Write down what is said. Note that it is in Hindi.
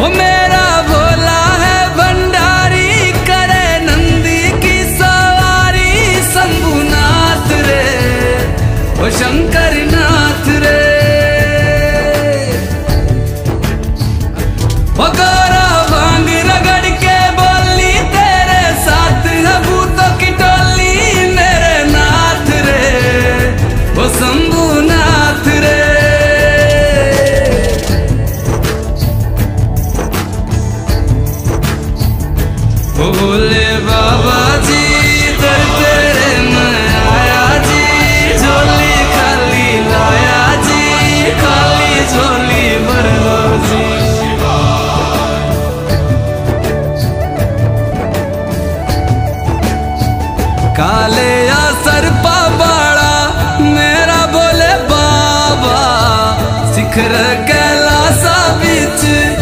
वो मेरा भोला है भंडारी, करे नंदी की सवारी। शंभुनाथ रे वो शंकर नाथ रे, वो गोरा भांग रगड़ के बोली तेरे साथ है भूतों की टोली। मेरे नाथ रे वो शंभुनाथ रे। भोले